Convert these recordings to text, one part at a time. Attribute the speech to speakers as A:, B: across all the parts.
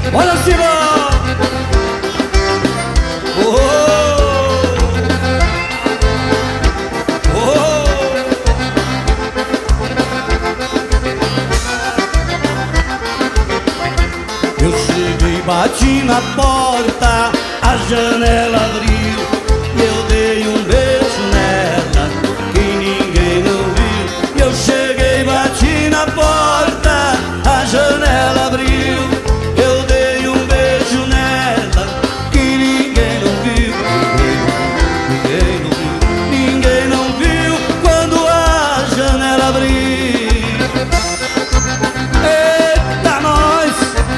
A: Olha Ciro! Eu cheguei, bati na porta, a janela abriu e eu dei um beijo nela que ninguém não viu. Eu cheguei, bati na porta, a janela abriu, eu dei um beijo nela que ninguém não viu. Ninguém não viu quando a janela abriu. Eita nós!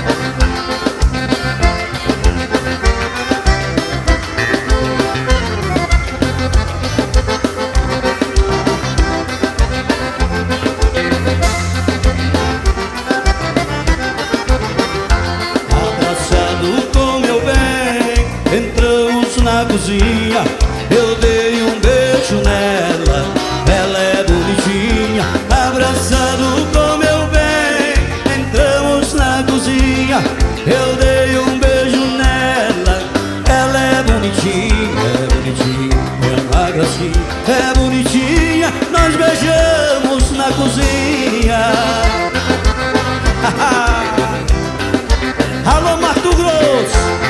A: Na cozinha, eu dei um beijo nela, ela é bonitinha. Abraçado com meu bem, entramos na cozinha, eu dei um beijo nela, ela é bonitinha, é uma gracinha, é bonitinha. Nós beijamos na cozinha. Alô Mato Grosso,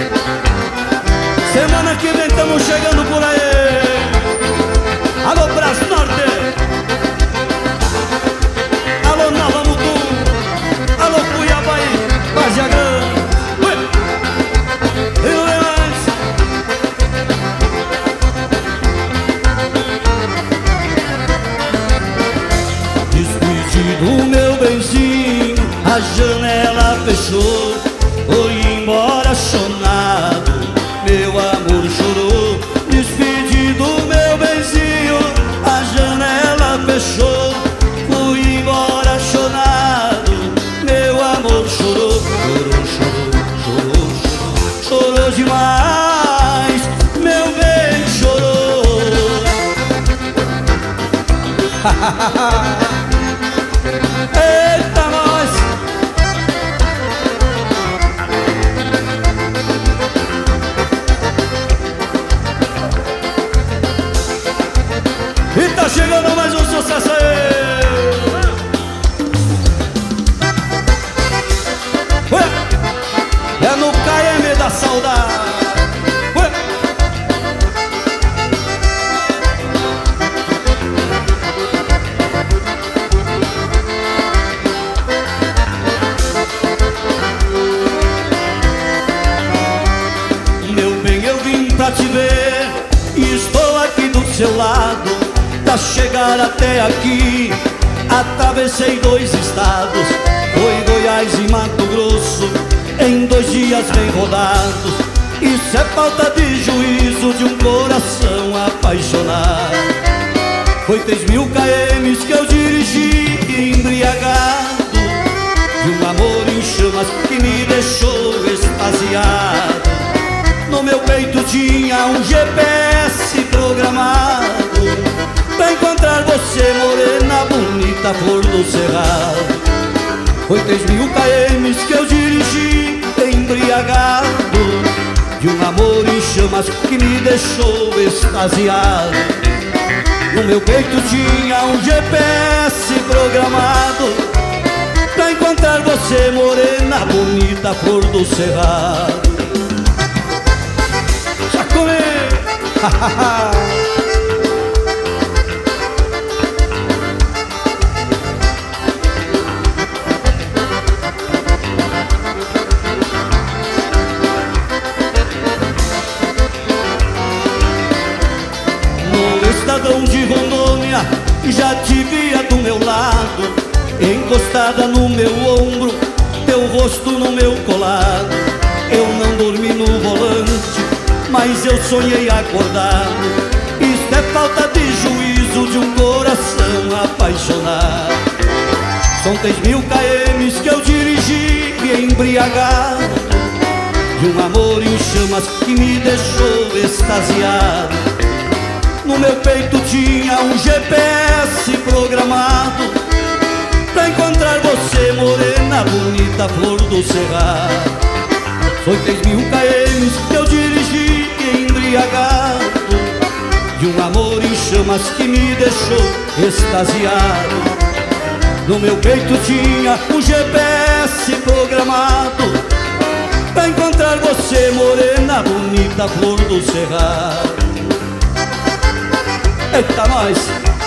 A: semana que vem estamos chegando por aí. Alô Braço Norte, alô Nova Mutum, alô Cuiabaí, Vargem Grande. E não é mais. Despedido meu benzinho, a janela fechou, foi embora chonado, meu amor chorou. Despedido meu benzinho, a janela fechou, fui embora chorado, meu amor chorou. Chorou demais, meu bem chorou. Eita nós! E tá chegando mais um sucesso aí. Ué, é no KM da saudade. Ué. Meu bem, eu vim pra te ver e estou aqui do seu lado. Pra chegar até aqui, atravessei 2 estados, foi Goiás e Mato Grosso, em 2 dias bem rodados. Isso é falta de juízo de um coração apaixonado. Foi 3.000 km que eu dirigi embriagado, de um amor em chamas que me deixou extasiado. No meu peito tinha um GPS programado pra encontrar você, morena bonita, flor do cerrado. Foi 3.000 km que eu dirigi embriagado, de um amor em chamas que me deixou extasiado. No meu peito tinha um GPS programado pra encontrar você, morena bonita, flor do cerrado. Já comi! Estadão de Rondônia, já te via do meu lado, encostada no meu ombro, teu rosto no meu colado. Eu não dormi no volante, mas eu sonhei acordado. Isto é falta de juízo de um coração apaixonado. São 3.000 km que eu dirigi embriagado, de um amor em chamas que me deixou extasiado. No meu peito tinha um GPS programado pra encontrar você, morena bonita, flor do cerrado. Foi 3.000 km que eu dirigi embriagado, de um amor em chamas que me deixou extasiado. No meu peito tinha um GPS programado pra encontrar você, morena, bonita, flor do cerrado. Eita, nós!